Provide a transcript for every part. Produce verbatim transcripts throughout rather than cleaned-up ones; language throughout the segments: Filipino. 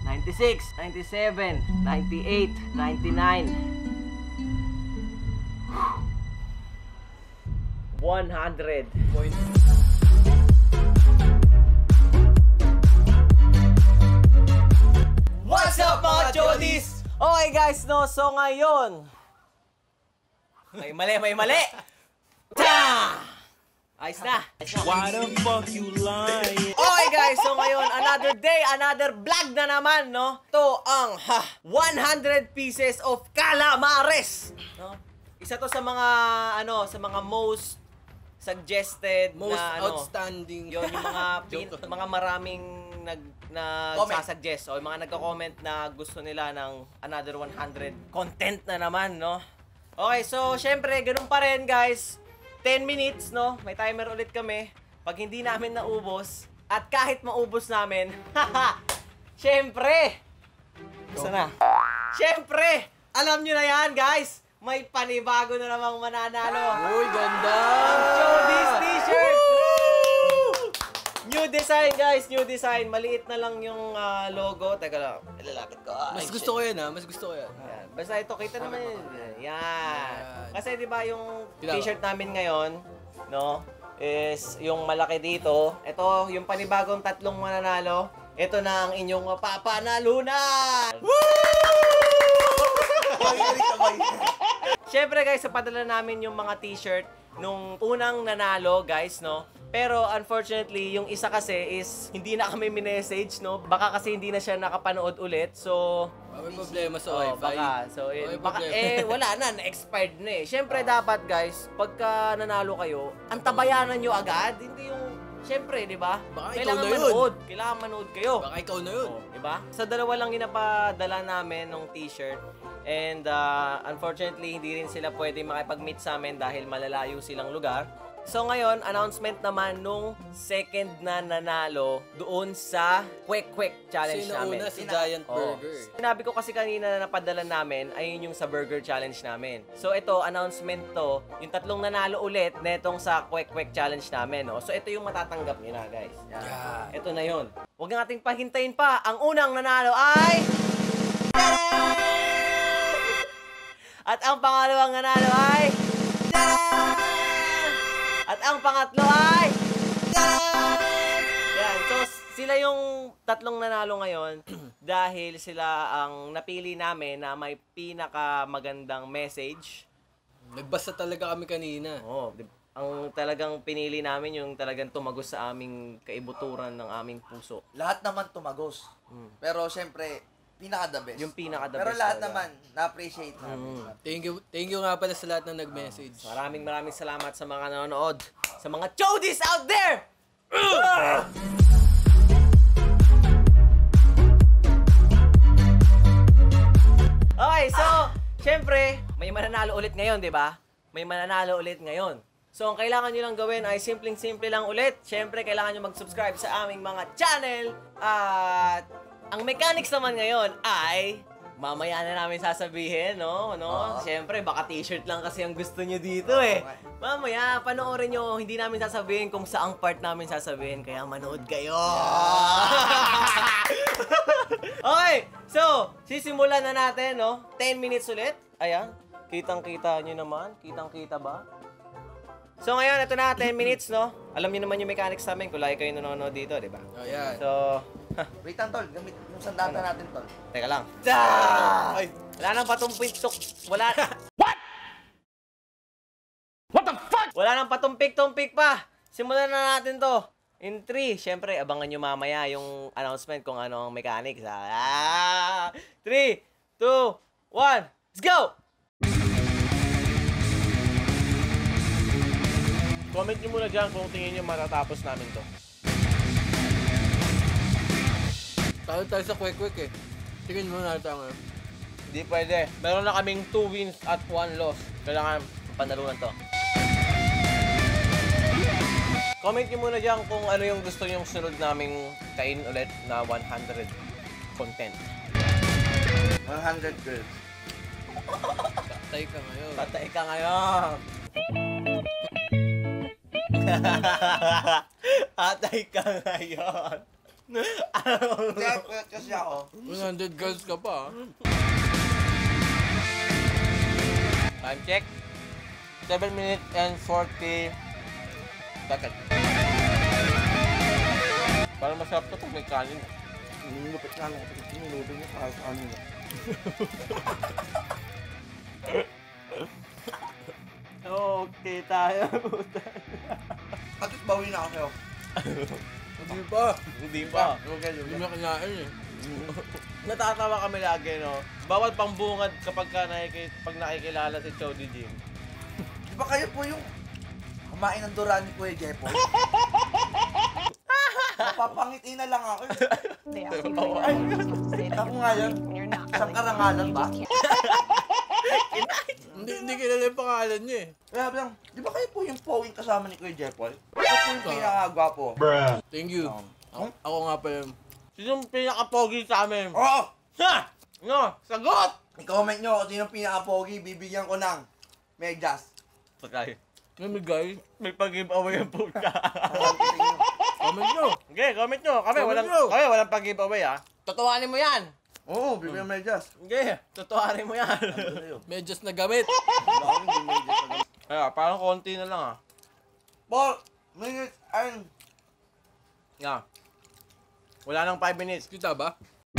ninety-six, ninety-seven, ninety-eight, ninety-nine, one hundred. Point. What's up mga Chodies? Okay guys, no, so ngayon may mali, may mali. Ta! Ayos na. Why the fuck you lying? Okay guys, so ngayon, another day, another vlog na naman, no? Ito ang ha, one hundred pieces of calamares, no? Isa to sa mga, ano, sa mga most suggested Most na, ano, outstanding. yun, yung mga, pin, mga maraming nag, nagsasuggest o yung mga nagko-comment na gusto nila ng another one hundred content na naman, no? Okay, so, syempre, ganun pa rin, guys. ten minutes, no? May timer ulit kami. Pag hindi namin naubos, at kahit maubos namin, haha, syempre, gusto na. Syempre, alam nyo na yan, guys. May panibago na namang mananalo. Uy, ganda! Chodies t-shirt! New design, guys. New design. Maliit na lang yung uh, logo. Teka lang. Ilalapit ko. Mas gusto ko yan, ha? Mas gusto ko yan. Yan. Basta ito, kita naman yun. Yan. Kasi di ba yung Kailangan. t-shirt namin ngayon, no, is yung malaki dito. Ito, yung panibagong tatlong mananalo. Ito na ang inyong mapapanalunan! Siyempre guys, sa padala namin yung mga t-shirt nung unang nanalo, guys, no? Pero unfortunately, yung isa kasi is hindi na kami minessage, no? Baka kasi hindi na siya nakapanood ulit. So, may problema sa oh, wifi. baka. So, eh, May baka, problema. eh, wala na. Na-expired na eh. Siyempre, dapat guys, pagka nanalo kayo, ang tabayanan nyo agad. Hindi yung, siyempre, di ba? Baka ikaw Kailangan na yun. manood. Kailangan manood kayo. Baka ikaw na yun. Oh, di ba? Sa dalawa lang ginapadala namin ng t-shirt. And uh, unfortunately, hindi rin sila pwede makipag-meet sa amin dahil malalayo silang lugar. So ngayon, announcement naman nung second na nanalo doon sa Quick Quick Challenge Sino namin. una? Si Giant Oo. Burger. Sinabi ko kasi kanina na napadala namin, ayun yung sa Burger Challenge namin. So ito, announcement to, yung tatlong nanalo ulit netong sa Quick Quick Challenge namin. No? So ito yung matatanggap nyo na, guys. Yan. Yeah. Ito na yun. Huwag na nating pahintayin pa. Ang unang nanalo ay... At ang pangalawang nanalo ay... At ang pangatlo ay... Yan. So, sila yung tatlong nanalo ngayon dahil sila ang napili namin na may pinakamagandang message. Nagbasa talaga kami kanina. Oo. Oh, ang talagang pinili namin yung talagang tumagos sa aming kaibuturan ng aming puso. Lahat naman tumagos. Mm. Pero syempre, pinaka the best. Yung pinaka the Pero best lahat talaga. naman, na-appreciate namin. Mm. Thank you, thank you nga pala sa lahat na nag-message. Maraming maraming salamat sa mga nanonood. Sa mga Chodies out there! Okay, so, syempre, may mananalo ulit ngayon, di ba? May mananalo ulit ngayon. So, ang kailangan nyo lang gawin ay simpleng-simple lang ulit. Syempre, kailangan nyo mag-subscribe sa aming mga channel. At ang mechanics naman ngayon ay... Mamaya na namin sasabihin, no? no? Oo. Siyempre, baka t-shirt lang kasi ang gusto nyo dito eh. Mamaya, panoorin nyo, hindi namin sasabihin kung saang part namin sasabihin, kaya manood kayo! Okay, so, sisimulan na natin, no? ten minutes ulit. Ayan, kitang-kita nyo naman. Kitang-kita ba? So, ngayon, ito na, ten minutes, no? Alam nyo naman yung mechanics namin kung lagi kayo nanonood dito, di ba? Oh, yan. So, Wait lang, tol. Gamit yung sandata natin, tol. teka lang. Da! Ay. Wala nang patumpik-tok. Wala. What? What the fuck? Wala nang patumpik-tumpik pa. Simulan na natin to. In three, syempre, abangan nyo mamaya yung announcement kung ano ang mechanics. Ah! three, two, one, let's go! Comment nyo muna dyan kung tingin nyo matatapos namin to. Talo tayo sa quick-quick eh. Tingin mo na tayo. Hindi pwede. Meron na kaming two wins at one loss. Kailangan panalunan to. Comment nyo muna dyan kung ano yung gusto nyong sunod naming kain ulit na one hundred content. one hundred girls. Patay ka ngayon. Patay ka ngayon! Patay ka ngayon! Kaya puyat kasi ako. one hundred girls ka pa, ah. Time check. seven minutes and forty seconds. Parang masarap to pag may kanin. Nilupit nga lang. Nilupit niya para sa ano. Okay tayo. At least bawi na ako sa'yo. Hindi pa. Hindi pa. Okay, Hindi mo kinain eh. Natatawa kami lagi, no? Bawal pambungad kapag ka nakiki pag nakikilala si Chody Jim. Di ba kayo po yung kumain ng dura ni Kuya Jepo? Napapangiti na lang ako. They ask you who you are, you're supposed to say that Ako nga yun. you're not Isang really karangalan ba? you can't. Hindi, hindi kilala yung pangalan niya eh. Kaya lang, di ba kayo po yung poging kasama ni Kuya Jepo? Ako po yung pinakagwapo. Thank you. Um, Ako, ako nga pa yun. Sino yung pinaka-pogi sa amin? Oo! Ha! No! Sagot! I-comment nyo kung sino pinaka-pogi, bibigyan ko ng medyas. Patay. Namigay. May pag-giveaway ang puta. Comment nyo. Okay, comment nyo. Kami, Comment walang, nyo. kami, walang pag-giveaway, ha? Totohanin mo yan. Oo, bibigyan ng medyas. Okay, totohanin mo yan. Ano sa'yo? Medyas na gamit. Wala akong hindi medyas na gamit. Kaya, parang konti na lang, ha? Paul, minutes and... Nga. Wala nang five minutes. Kita ba?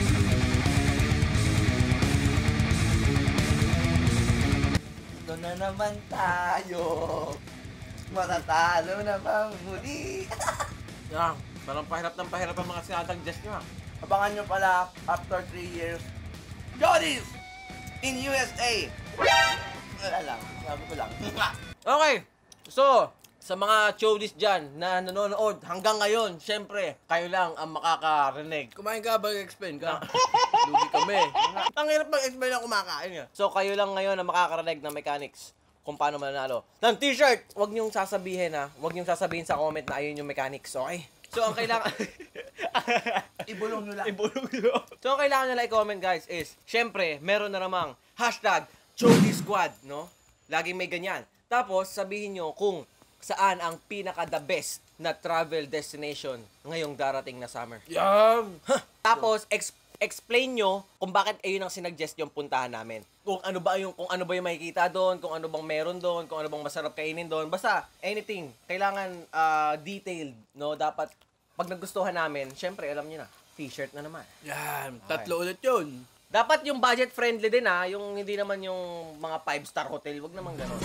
Ito na naman tayo. Matatalo na bang muli? Nga. Parang pahirap ng pahirap ang mga sinatag-just nyo, ha? Abangan nyo pala after three years. Jody's in U S A. Wala lang, sabi ko lang. Okay. So, sa mga Chodys dyan na nanonood hanggang ngayon, syempre, kayo lang ang makakarinig. Kumain ka ba? Explain ka. Lugi kami. Ang hirap mag-explain na kumakain nga. So, kayo lang ngayon ang makakarinig ng mechanics kung paano mananalo. Ng t-shirt, huwag niyong sasabihin ha. Huwag niyong sasabihin sa comment na ayun yung mechanics, okay? So, ang kailangan... Ibulong nyo lang. Ibulong nyo. So, ang kailangan nila i-comment, guys, is, syempre, meron na namang hashtag Chody Squad, no? Laging may ganyan. Tapos, sabihin nyo kung saan ang pinaka-the best na travel destination ngayong darating na summer. Yum! Tapos, ex- explain nyo kung bakit ayun ang sinuggest yung puntahan namin. Kung ano ba yung kung ano ba yung makikita doon, kung ano bang meron doon, kung ano bang masarap kainin doon. Basta anything, kailangan uh, detailed, no? Dapat pag nagustuhan namin, syempre alam niyo na, t-shirt na naman. Yan. Tatlo ulit yun. Dapat yung budget friendly din ha, yung hindi naman yung mga five star hotel, wag naman gano'n.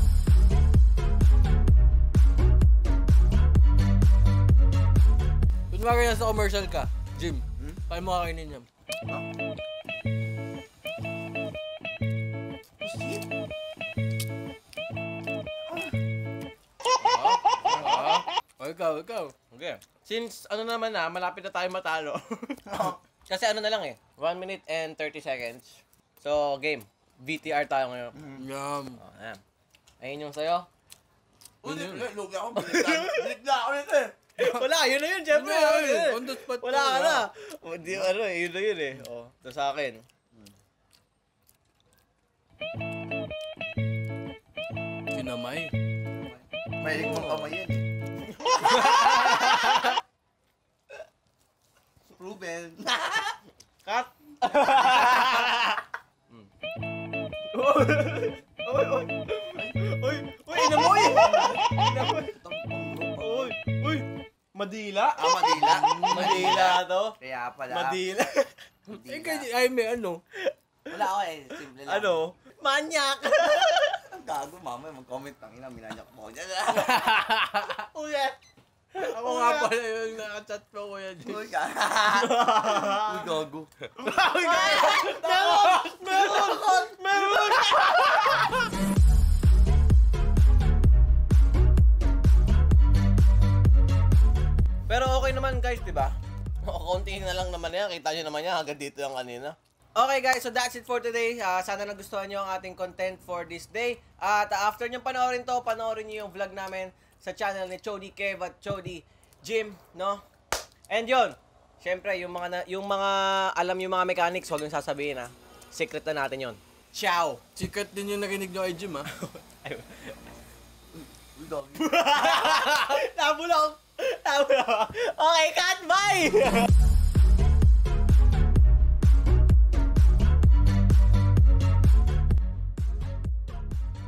Kunwari nasa commercial ka, Jim. Hmm? Paano mo kakainin yan? Ah, ah, ikaw, ikaw. Okay. Since ano naman na, malapit na tayo matalo. Kasi ano na lang eh, one minute and thirty seconds. So, game. V T R tayo ngayon. Yum. Oh, ayan. Ayun yung sayo. Ulit, lugi ako. Biligla ako nito eh. Wala, yun na yun, syempre. Wala, Yun na yun. on the spot Wala to, ka wala. na. O, di, ano eh, yun na yun eh. O, ito sa akin. Kinamay. Mahilig mong kamay yan eh. Proven. Cut! Hmm. Uy! Uy! Uy! Uy! Uy! Inamoy! Inamoy! Uy! Uy! Madila? Ah, madila. Madila to? Kaya pala. Madila. Eh, kaya, ay, may ano. Wala ako eh. Simple lang. Ano? Manyak! Ang gago, mama. Mag-comment lang. Ina, minanyak mo ko dyan. Uy! Ako nga pala yung nakachat pa ko yan. Uy, ka. Uy, gago. Uy! Meron! Meron! Meron! Pero okay naman guys, di ba? Konti na lang naman yan. Kita nyo naman yan. Hanggang dito yung kanina. Okay guys, so that's it for today. Uh, sana nagustuhan nyo ang ating content for this day. At uh, after nyo panoorin to, panoorin nyo yung vlog namin sa channel ni Chody Kev at Chody Jim, no? And yun, syempre, yung mga, na, yung mga alam yung mga mechanics, huwag yung sasabihin ha. Secret na natin yun. Ciao! Secret din yung narinig nyo kay Jim, ha? Uy, gago. Nabulok! Tama. Okay, cut, bye!